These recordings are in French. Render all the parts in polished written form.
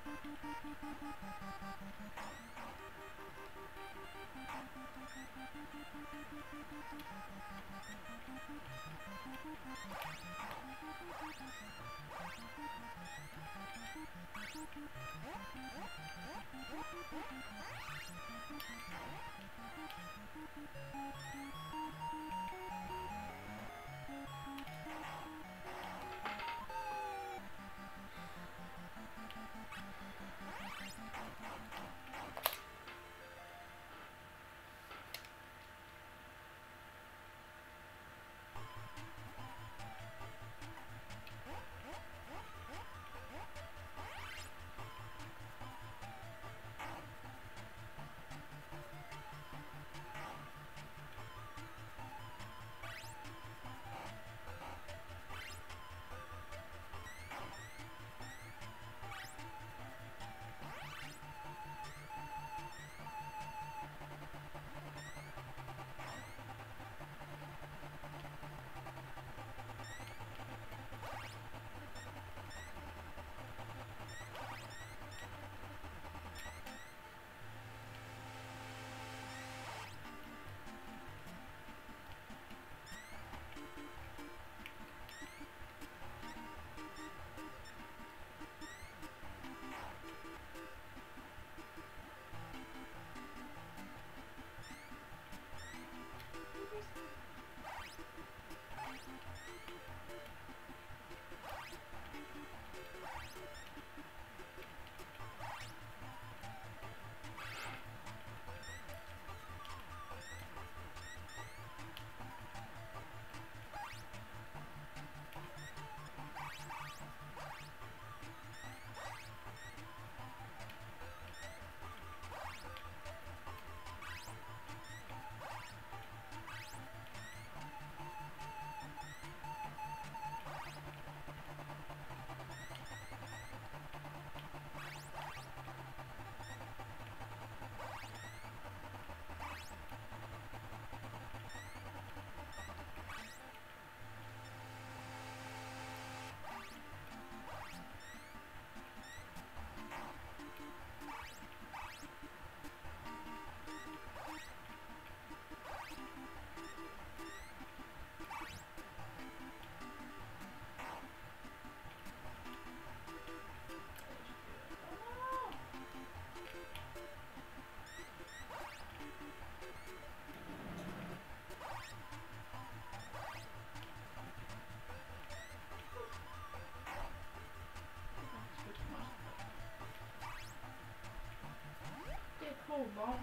Oh bon.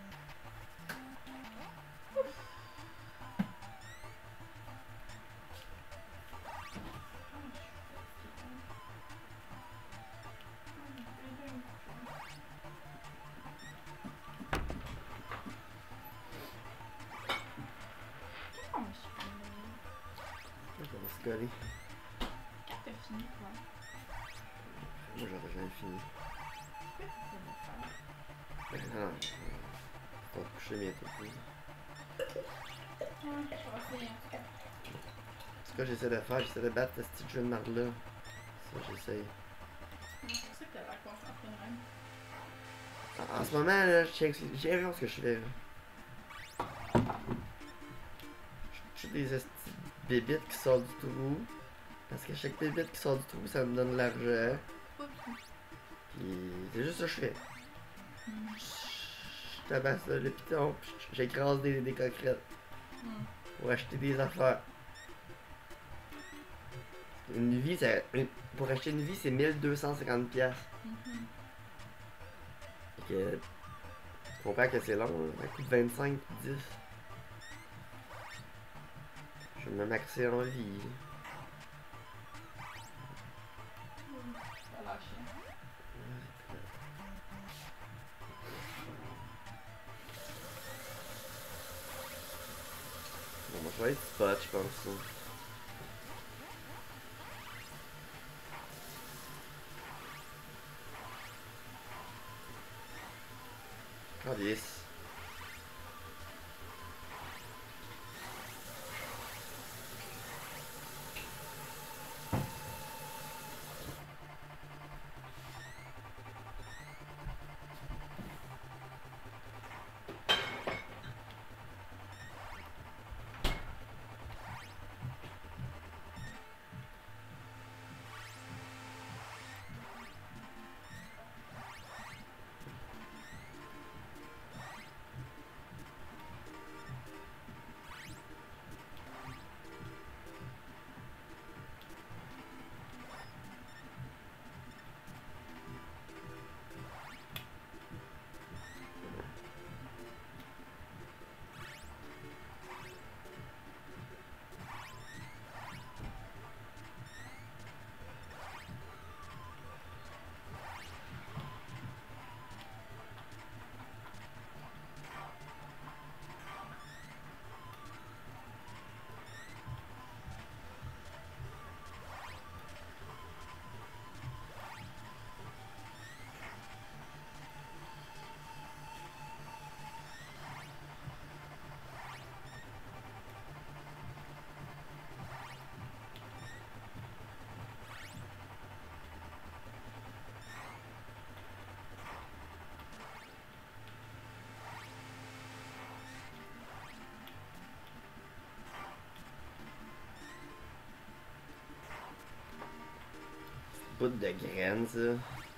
Ça va se coller. Quand t'as fini, quoi? Moi, j'aurais jamais fini. Qu'est-ce que tu Non, je vais te coucher bientôt. je vais essayer. Ce que j'essaie de faire, j'essaie de battre ce petit jeu de marde-là. Ça, j'essaie. C'est pour ça que t'as l'air concentré de même. En ce moment, là, j'ai vu ce que je fais. Là. Je tue des bébites qui sortent du trou. Parce que chaque bébite qui sort du trou, ça me donne de l'argent. Puis c'est juste ça que je fais. Je tabasse le piton, puis j'écrase des coquerettes. Pour acheter des affaires. Une vie, pour acheter une vie, c'est 1250$. Fait que, tu comprends que c'est long, là. Ça coûte 25, 10. Je vais me maxer en vie. T'as lâché. Bon, moi, je vais être spot, je pense. Ah, yes. bout de graines, ça.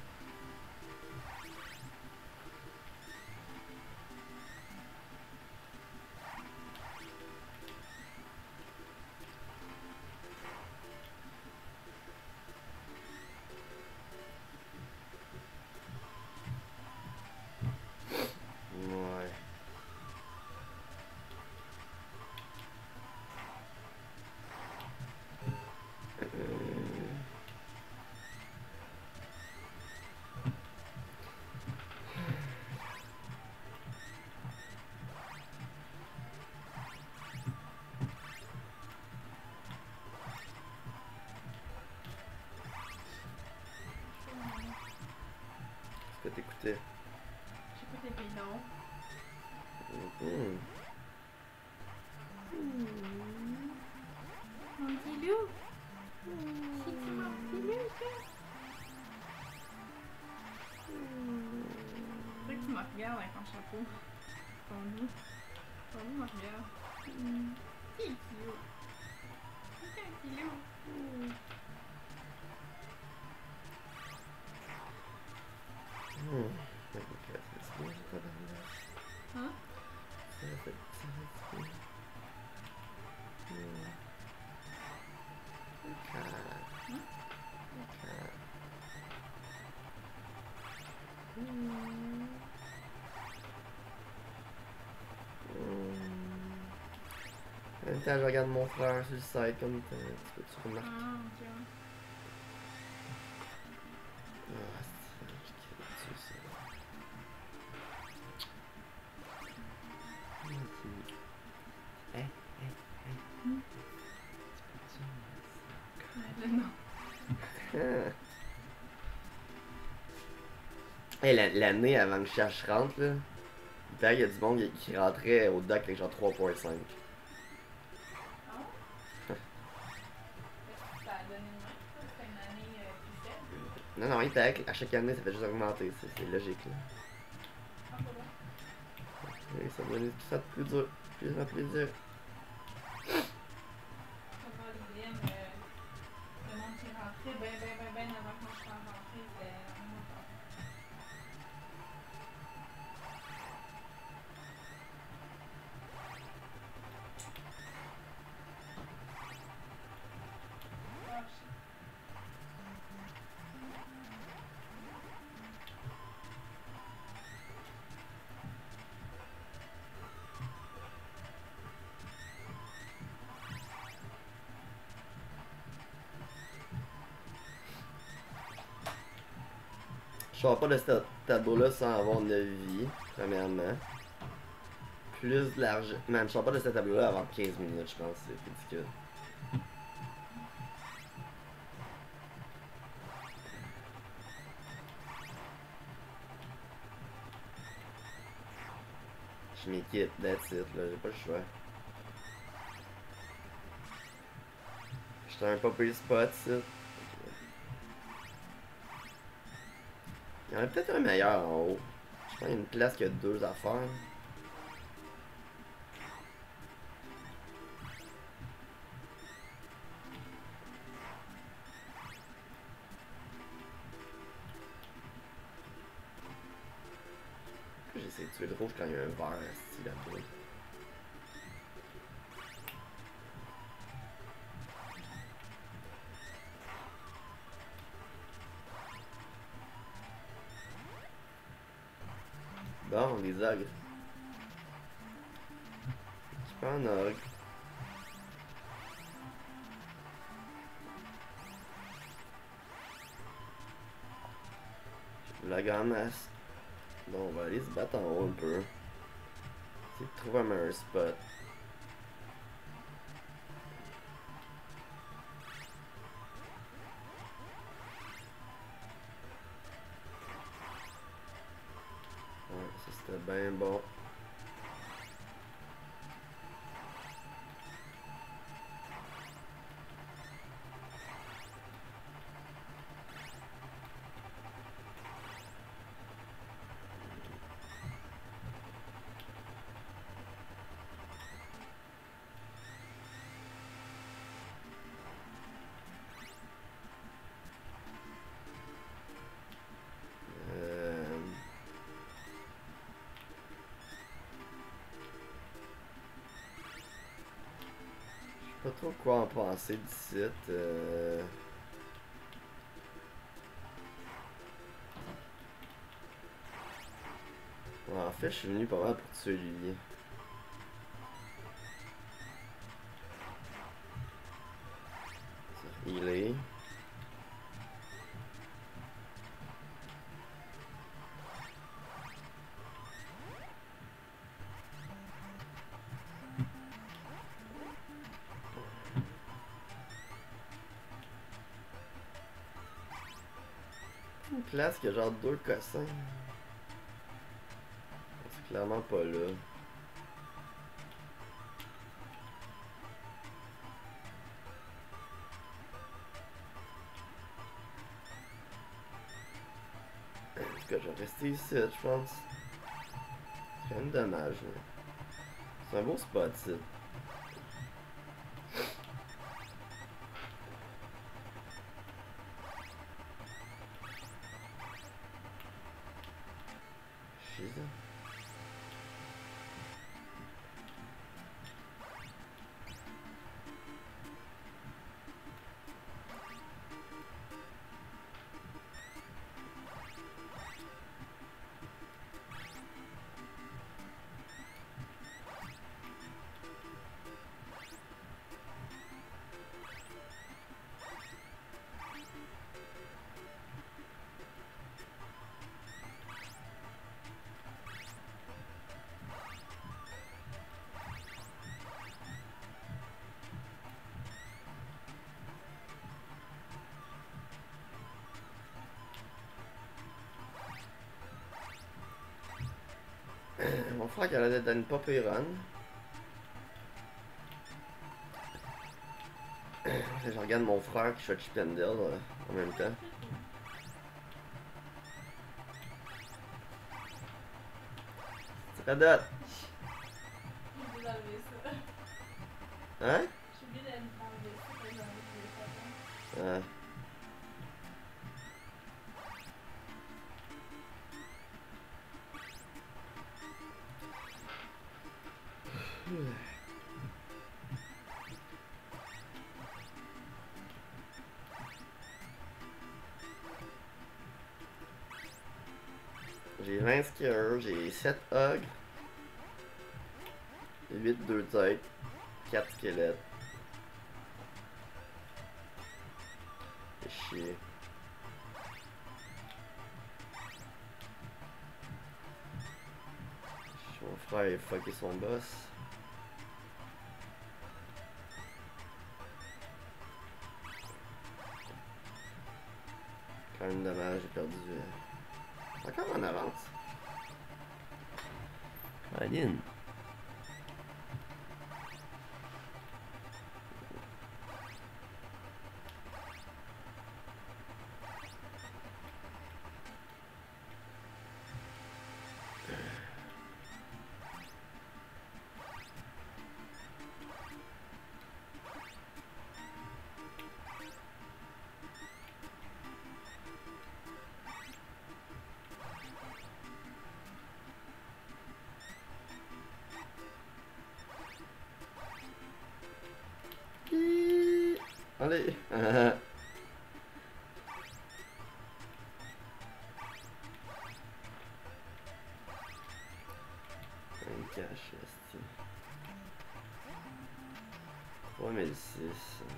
Ouais. Qu'est-ce que t'écoutais? J'écoute les pédons. Mon petit loup. C'est qui mon petit loup, ça? C'est que tu me regardes avec ton chapeau. Ton loup. Ton loup me regarde. C'est un petit loup. C'est un petit loup. Hein? En même temps, je regarde mon frère sur le site comme tu peux-tu remarquer? Ah, ok. Ah, c'est ça. Le nom. Hey, l'année avant que je rentre, là, il y a du monde qui rentrait au doc avec genre 3.5. Ah ouais? Est-ce que ça a donné une main, ça? C'était une année plus faible? Non, non, il paraît à chaque année, ça fait juste augmenter. C'est logique, là. Ah, pas bon. Et ça va donner tout ça de plus dur. Plus en plus dur. Comment l'IBM, le monde qui rentrait ben avant que moi je sois rentrée, c'était la même affaire. Ah, shit. Je sors pas de ce tableau-là sans avoir 9 vies, premièrement. Plus de l'argent. Man, je sors pas de ce tableau-là avant 15 minutes, je pense. C'est ridicule. Je m'équipe, that's it, là, j'ai pas le choix. J'étais un pas spot, ça. Il y en a peut-être un meilleur en haut. Je pense qu'il y a une place qui a 2 affaires. J'essaie de tuer le rouge quand il y a un vert style là-bas. Bon, les ogres. Je prends un ogre. La ramasse. Bon, on va aller se battre en haut un peu. Essayer de trouver un meilleur spot. Ouais, ça c'était bien bon. pas trop quoi en penser d'ici. Ouais, en fait, je suis venu pas mal pour tuer lui. Il est. Une place qui a genre 2 cossins. C'est clairement pas là. En tout cas, je vais rester ici, je pense. C'est quand même dommage. C'est un beau spot, ici. Jesus. Mon frère qui allait donner une pop et run. Je regarde mon frère qui fait Chip and Dale en même temps. Radot! J'ai oublié d'enlever ça. Hein? J'ai oublié d'enlever ça quand j'ai envie de le faire. J'ai 20 skiers, j'ai 7 ogres, 8 2 têtes, 4 squelettes. C'est chier. Mon frère il a fucké son boss. Quand même dommage, j'ai perdu. Encore en avance. Aline. Allez. Un cache, esti. 3006.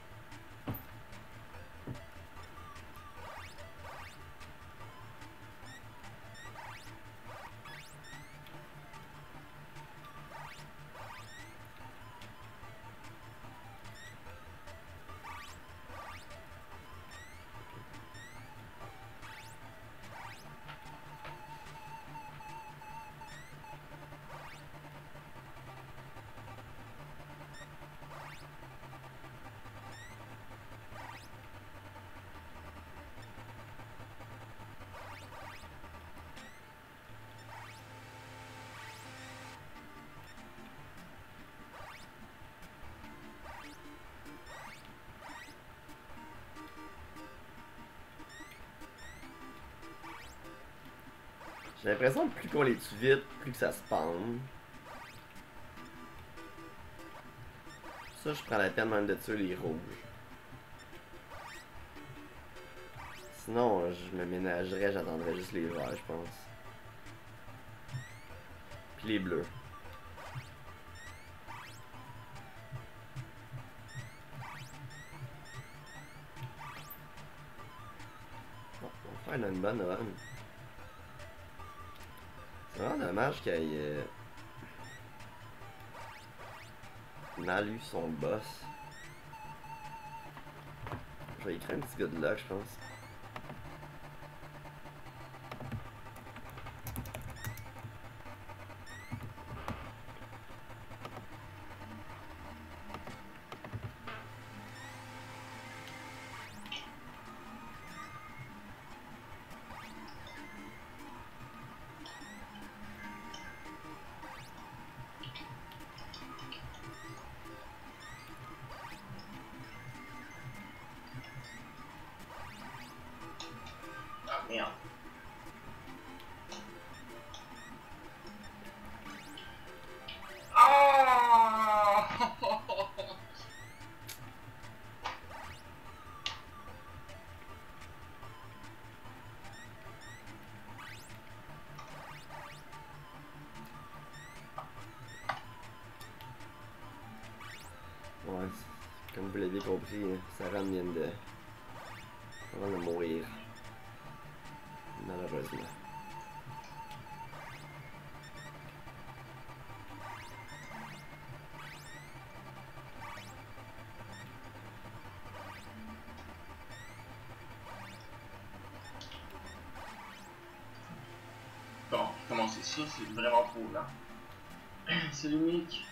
J'ai l'impression que plus qu'on les tue vite, plus que ça spawn. Ça, je prends la peine même de tuer les rouges. Sinon, je me ménagerais, j'attendrais juste les verts, je pense. Puis les bleus. Bon, on va faire une bonne run. C'est vraiment dommage qu'il ait mal eu son boss. Je vais écrire un petit good luck, je pense. Ah merde. Ah Ouais, comme vous l'avez compris, Sarah vient de mourir. Malheureusement. Bon, commencer ça, c'est vraiment trop là. Salut Mick.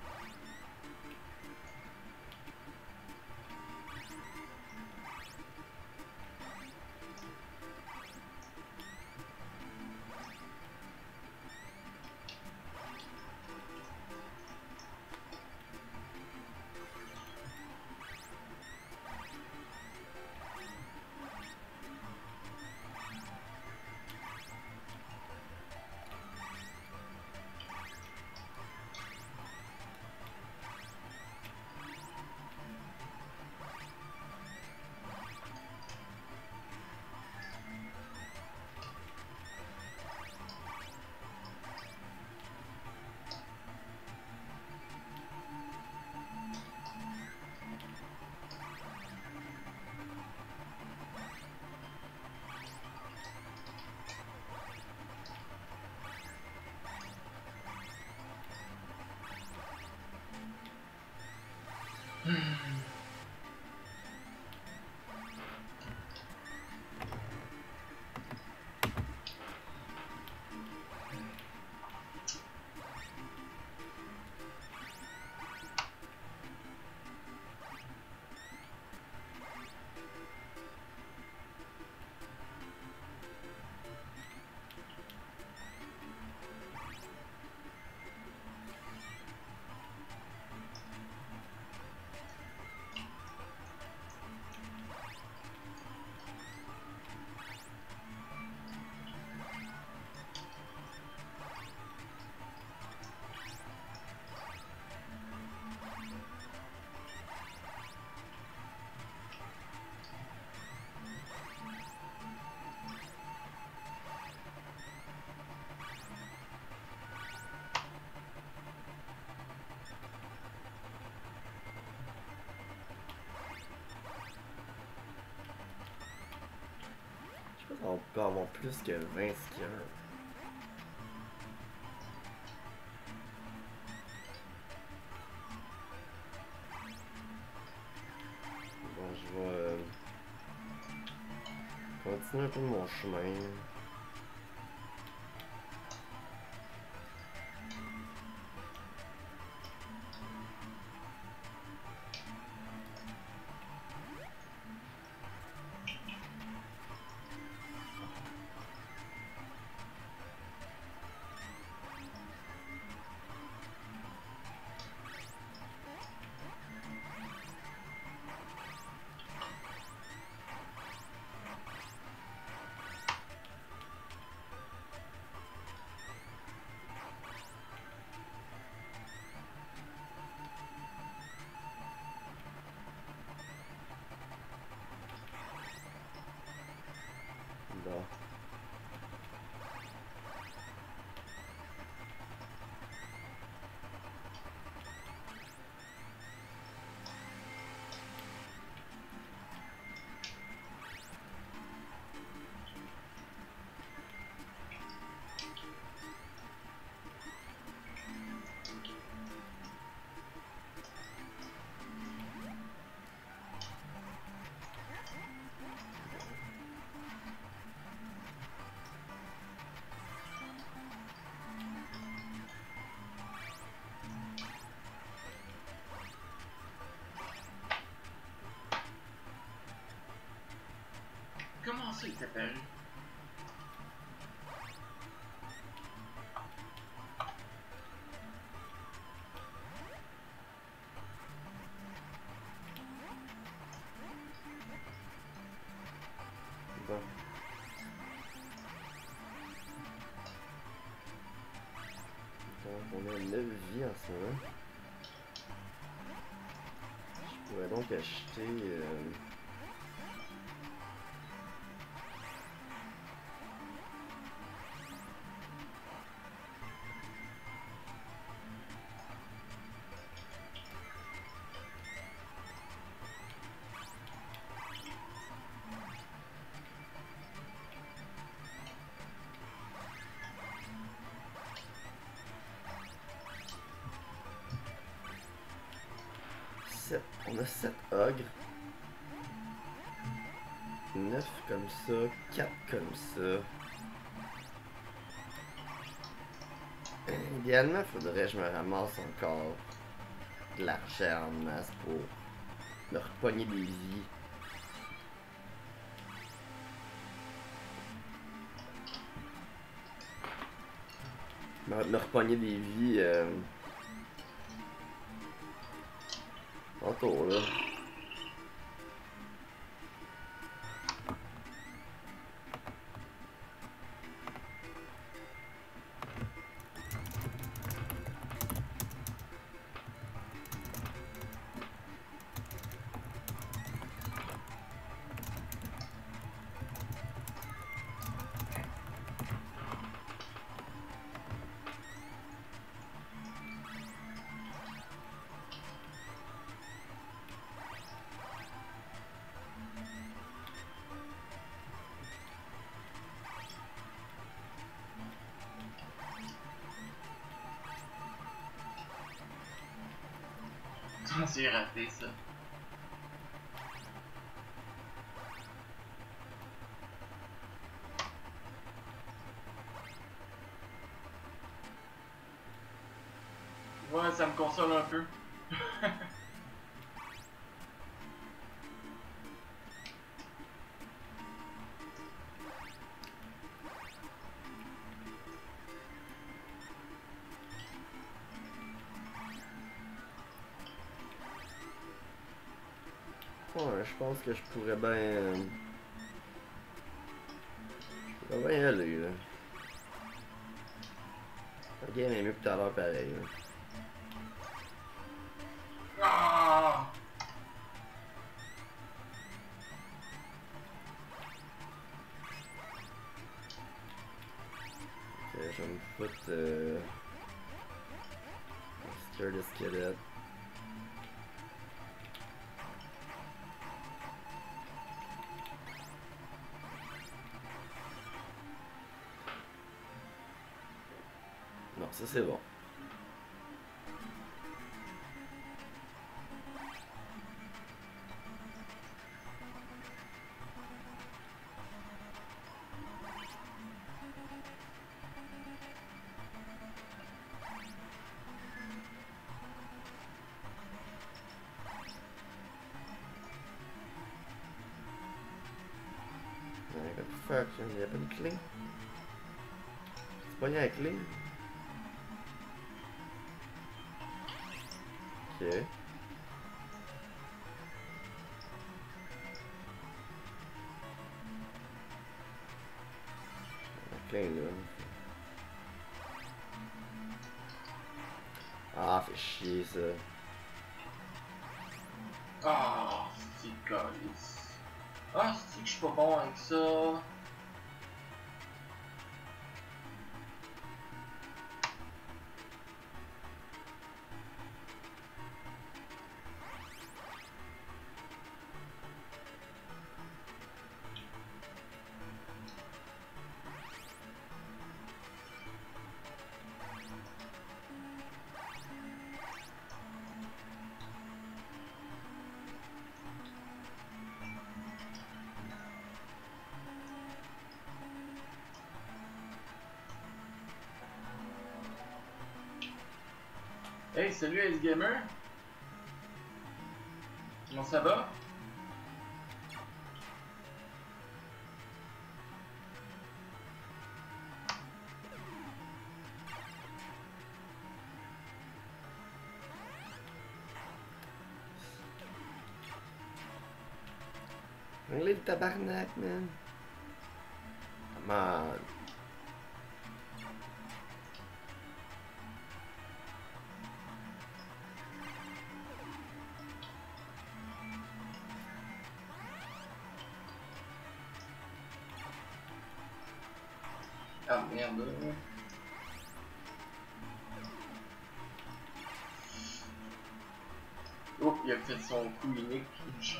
Je pense qu'on peut avoir plus que 20 skieurs. Bon, je vais continuer un peu mon chemin. est apparu. Bon. Donc on a 9 vies en ce moment. Je pourrais donc acheter... On a 7 ogres. 9 comme ça, 4 comme ça. Idéalement, faudrait que je me ramasse encore de l'argent en masse pour me repogner des vies. Me repogner des vies tantôt là. C'est raté ça. Ouais, ça me console un peu. Ouais, je pense que je pourrais bien... Je pourrais bien y aller, là. La game est mieux que tout à l'heure, pareil, là. Ah! Ok, je vais me foutre... Stir the squelette. Non, ça c'est bon. What the fuck, il n'y a pas de clé? C'est pas la clé? Ok. La clé là. Ah, fait chier ça. Ah, c'est calice. Ah, c'est que je suis pas bon avec ça. Hey, salut Ace Gamer. Comment ça va? Prends-les le tabarnak, man. Come on. Ah merde. Oh, il a fait son coup unique, une chance.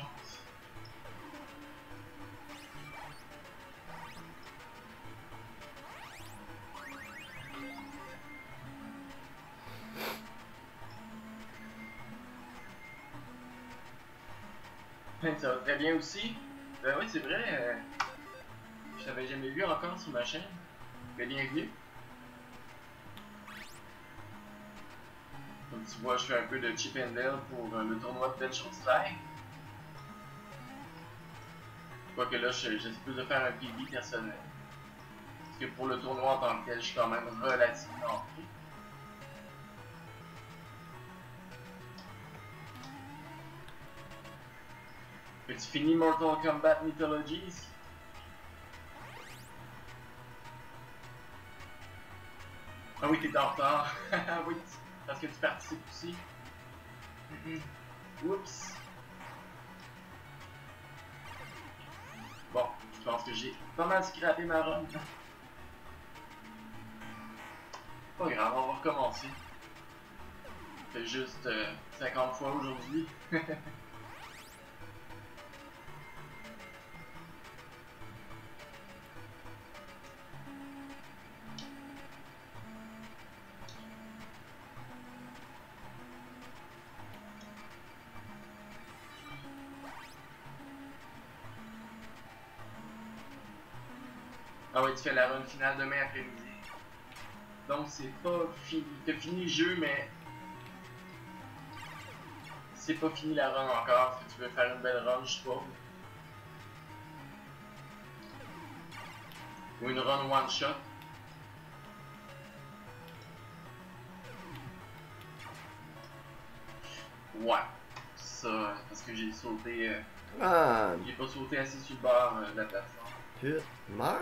Ça va très bien aussi. Ben oui, c'est vrai. Je t'avais jamais vu encore sur ma chaîne. Ben, bienvenue. Comme tu vois, je fais un peu de Chip and Dale pour le tournoi de Dead Shows Live. Quoique là, j'essaie plus de faire un PV personnel. Parce que pour le tournoi en tant que tel, je suis quand même relativement pris. As-tu fini Mortal Kombat Mythologies? Ah oui, t'es en retard. Oui, parce que tu participes aussi. Oups. Bon, je pense que j'ai pas mal scrappé ma run. Pas grave, on va recommencer. Fait juste 50 fois aujourd'hui. Ah ouais, tu fais la run finale demain après-midi. Donc c'est pas fini. T'as fini le jeu, mais c'est pas fini la run encore. Si tu veux faire une belle run, je sais pas. Ou une run one shot. Ouais. Ça, parce que j'ai sauté. Ah, J'ai pas sauté assez sur le bord de la plateforme. putain, meurs.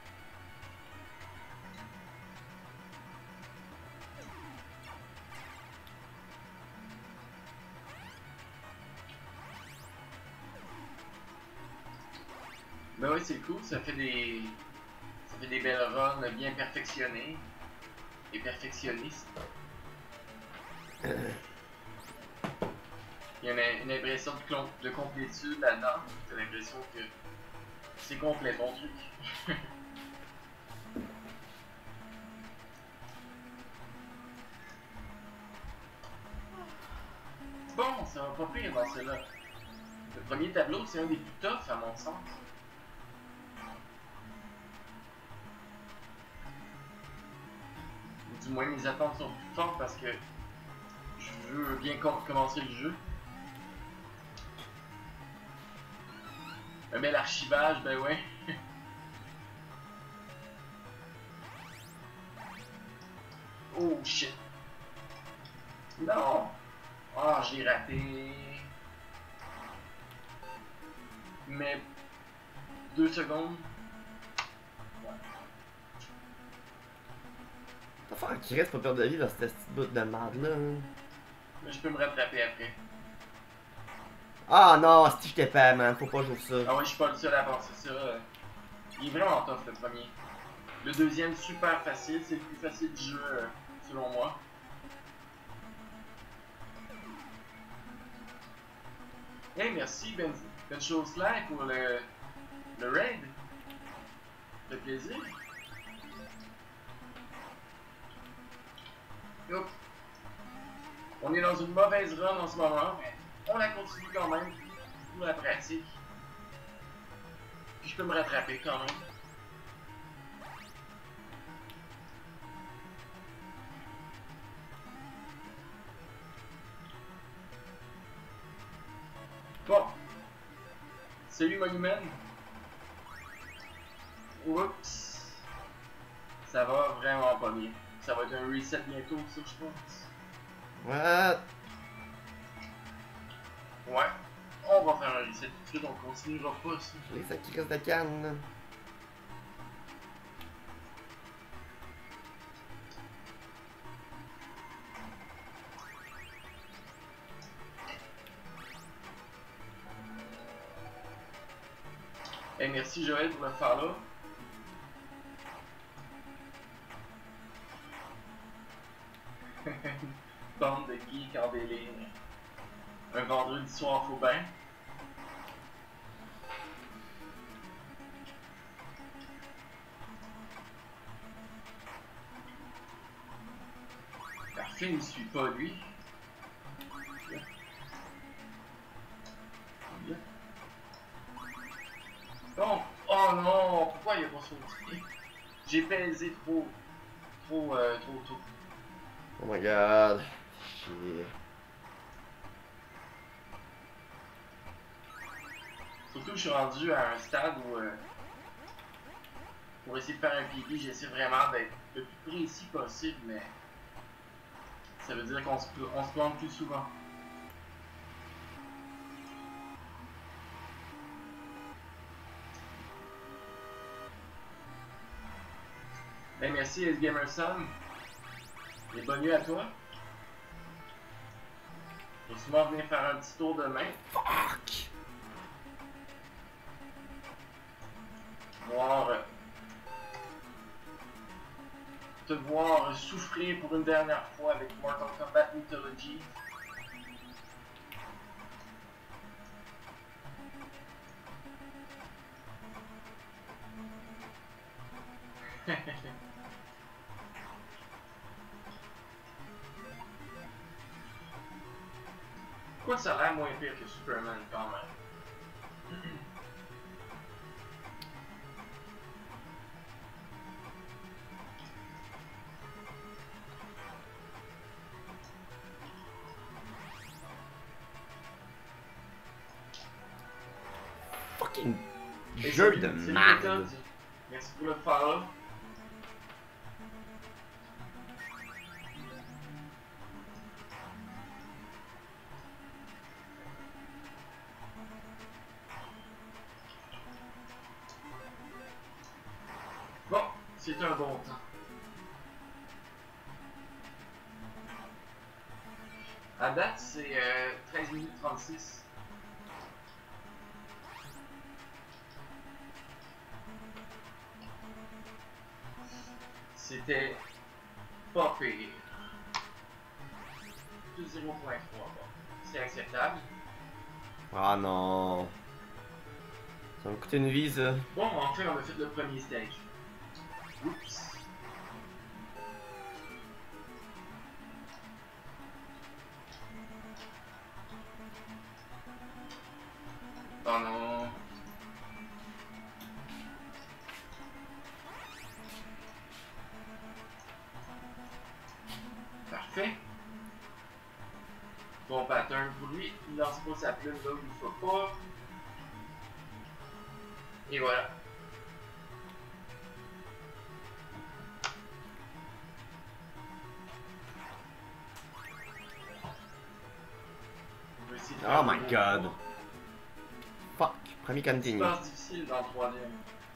Ben oui, c'est cool, ça fait des belles runs bien perfectionnées et perfectionnistes. Il y a une impression de complétude là-dedans. T'as l'impression que c'est complet ton truc. Bon, ça va pas pire dans celle-là. Le premier tableau, c'est un des plus toughs à mon sens. Du moins, mes attentes sont plus fortes parce que je veux bien commencer le jeu. Mais l'archivage, ben ouais. Oh shit. Non. Ah, j'ai raté. Mais 2 secondes. T'as faire qu'il reste pas peur de vie dans cette petite bout de merde là. Mais je peux me rattraper après. Ah non, si je t'ai pas, man, faut pas jouer ça. Ah ouais, je suis pas le seul à penser ça. Il est vraiment tough le premier. Le deuxième, super facile. C'est le plus facile du jeu, selon moi. Hey, merci Ben Showslide pour le raid. Ça fait plaisir. Hop. On est dans une mauvaise run en ce moment, mais on la continue quand même pour la pratique. Puis je peux me rattraper quand même. Bon. Salut Monument. Oups. Ça va vraiment pas bien. Ça va être un reset bientôt, ça, je pense. What? Ouais. On va faire un reset tout de suite, on continuera pas ça. Les sacs qui restent de canne. Hey, merci Joël pour le follow. Bande de geeks en délire. Un vendredi soir, faut bien. Parfait, il ne suit pas lui. Non! Oh non! Pourquoi il a pas sauté? J'ai pesé trop tôt. Oh my god. Chier. Surtout que je suis rendu à un stade où pour essayer de faire un PB, j'essaie vraiment d'être le plus précis possible, mais ça veut dire qu'on se plante plus souvent. Hey, merci SGamerSon. Et bonne nuit à toi. Je vais souvent venir faire un petit tour demain. Fuck! Te voir souffrir pour une dernière fois avec Mortal Kombat Mythology. Quoi, ça a l'air moins pire que Superman quand même. Fucking Et jeu salut, de salut, merde. Méthode. Merci pour le follow. Bon, c'est un bon temps. À date, c'est 13 minutes 36. C'était pas pire. Plus 0.3, bon. C'est acceptable. Ah non. Ça va me coûter une vie, ça. Bon, enfin, on a fait le premier stage. Oups. Oh non. Parfait. Bon pattern pour lui. Il lance pas sa plume là où il faut pas. Et voilà. On va essayer de faire Oh un my bon god. tour. Fuck. Premier continue. Passe difficile dans le troisième.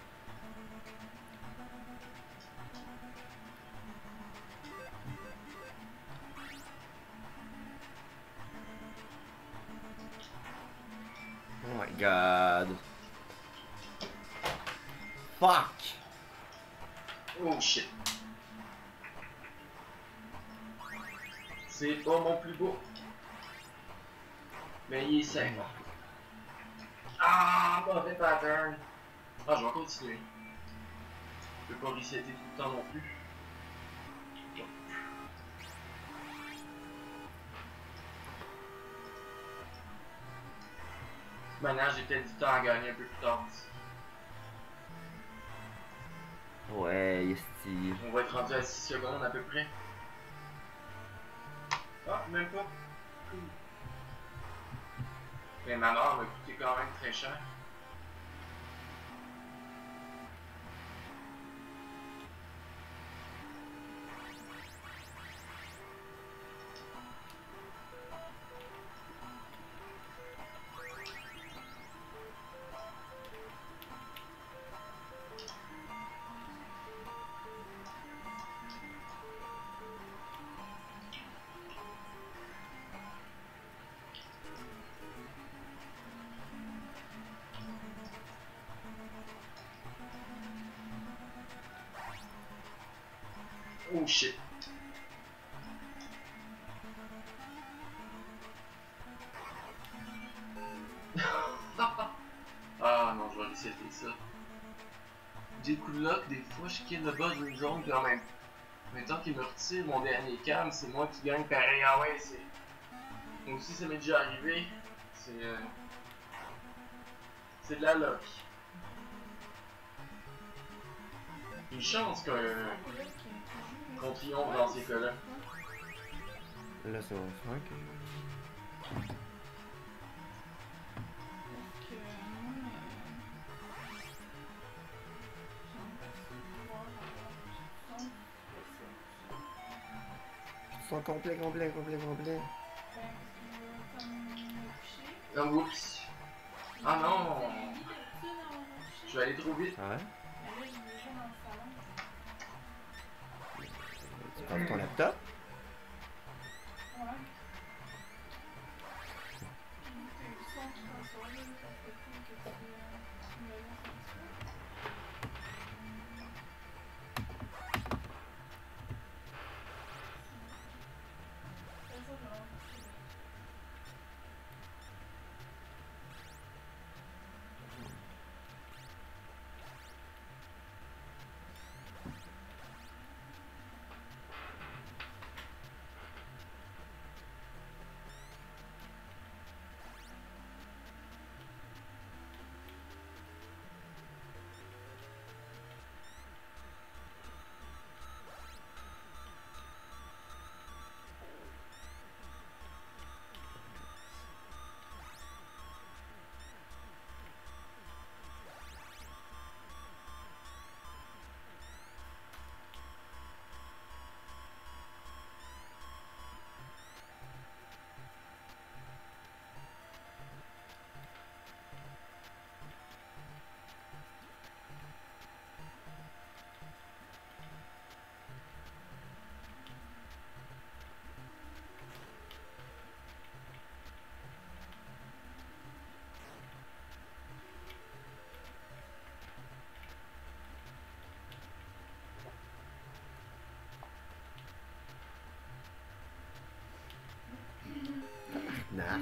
Oh my god. Fuck. Oh shit. C'est pas mon plus beau. Mais il est sec. Ah, mauvais pattern. Ah, je vais continuer. Je peux pas resetter tout le temps non plus. Maintenant, j'ai peut-être du temps à gagner un peu plus tard. Ouais, yesti. On va être rendu à 6 secondes à peu près. Ah, même pas. Cool. Mais ma mort m'a coûté quand même très cher. Oh shit. Ah non, je vais resetter ça. Des coups de lock, des fois je kill le boss d'une zone, puis en même temps qu'il me retire mon dernier calme, c'est moi qui gagne pareil. Ah ouais, c'est. Moi aussi, ça m'est déjà arrivé. C'est de la luck. Une chance qu'on triomphe dans ces cas-là. Là, c'est mon frère que... Ils sont complets. Oh, oups. Ah non! Je vais aller trop vite. Ah ouais? Tu prends ton laptop? Nac.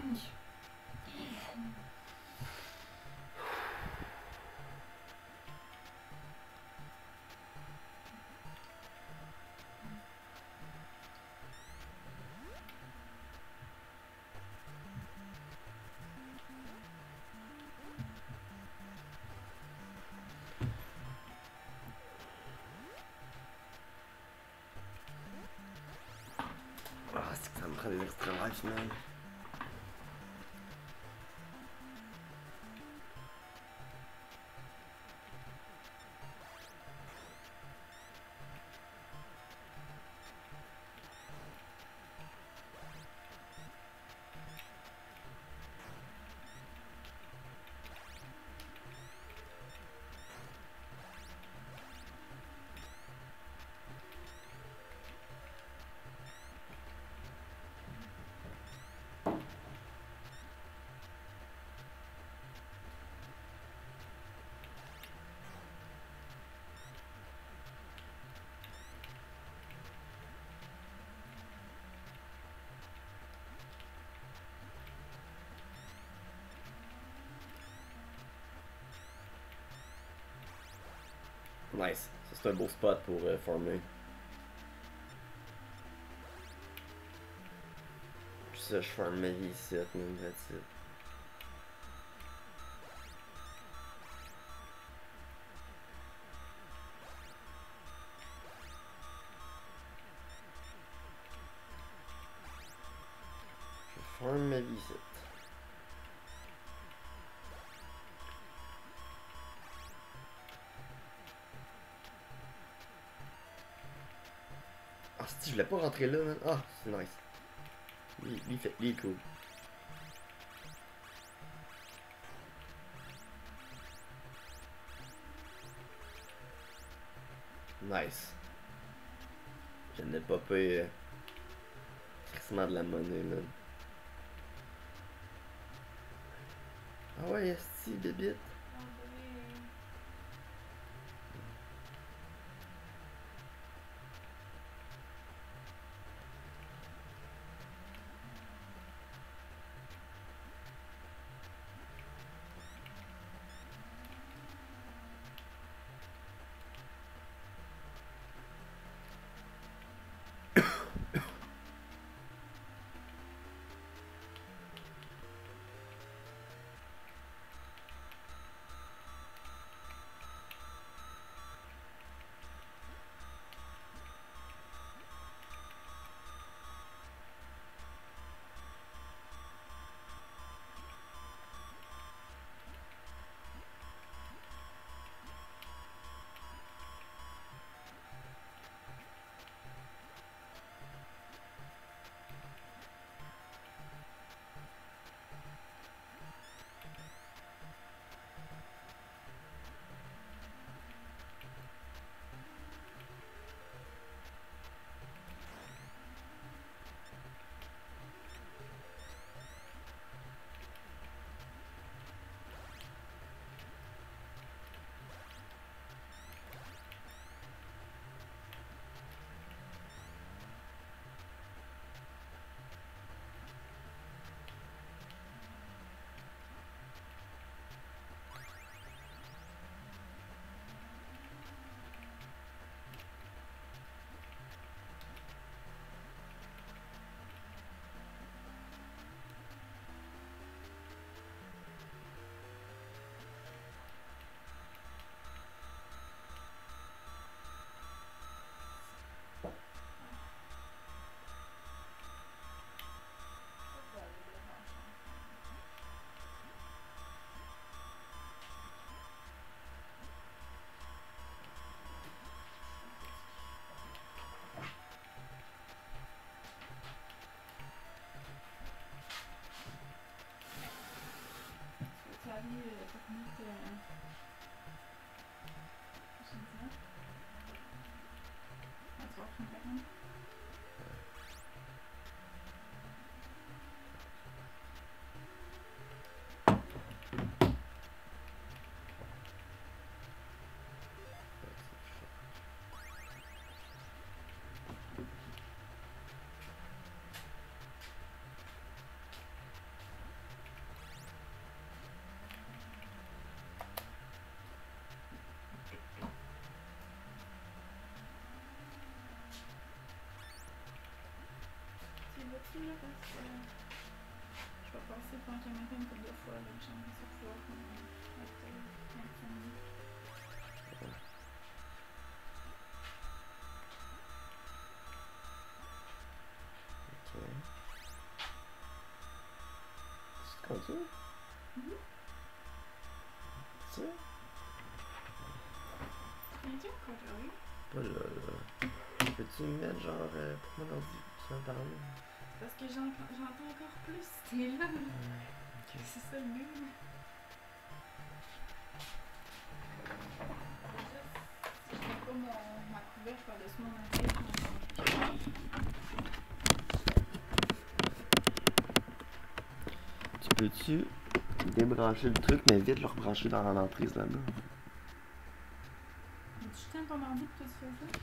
Ah, c'est que ça me prend des extra life, man. Nice. Ça, c'est un beau spot pour farmer. Puis ça, je farme ma vie ici, man, that's it. Je farme ma vie ici. Ah, si, je voulais pas rentrer là, man. Ah, c'est nice. Lui est cool. Nice. Je n'ai pas payé quasiment de la monnaie, man. Ah ouais, esti, bébite. là parce que je vais passer devant la caméra une couple de fois, donc j'aimerais ça pouvoir être 25 minutes. Ok. C'est comme ça? Ça? Viens-tu encore là? Pas là, là. Peux-tu me mettre genre pour mon ordi? Tu m'entends? Parce que j'entends encore plus si t'es là. Ok. C'est ça le but. Si je mets pas ma couverture par-dessus mon assiette, Tu peux-tu débrancher le truc, mais vite le rebrancher dans l'emprise là-bas? tu tiens ton ordi que tu fais ça?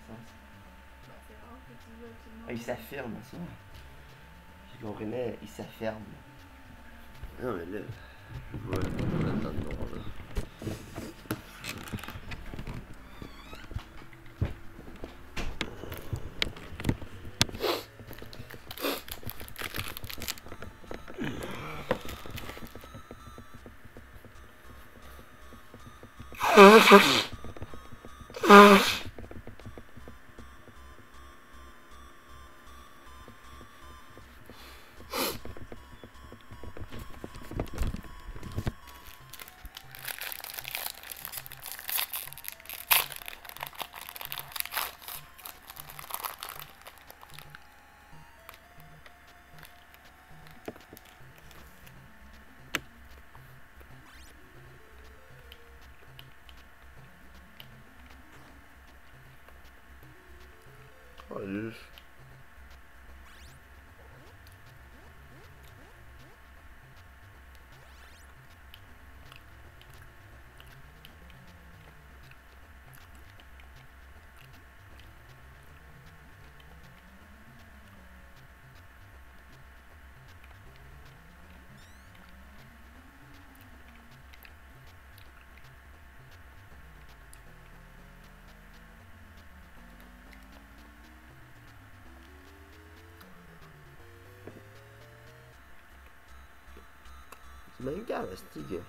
sens. Bah, c'est rare que tu veux absolument. Ah, il s'affirme, ça. Je comprenais, il s'affirme. Non, mais là, je vois là-dedans de noir, là. Oh, là. C'est même grave, c'est que.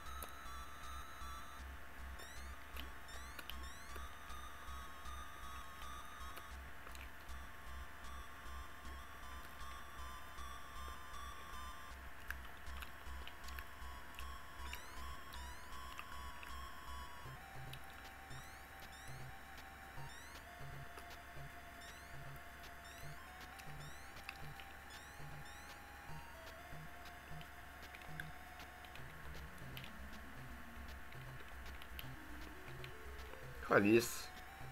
Calice.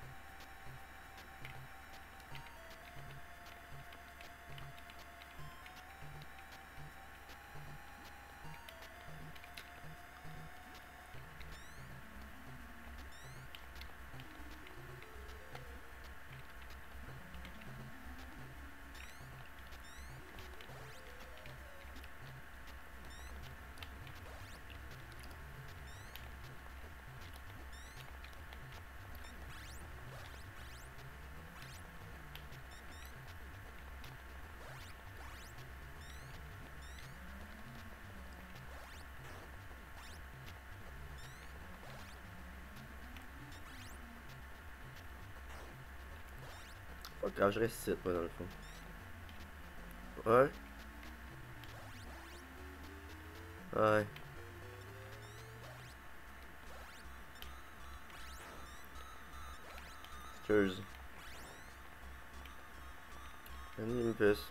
Pas grave, je reste ici, moi, dans le fond. Ouais. Ouais. Cheers. Une puce.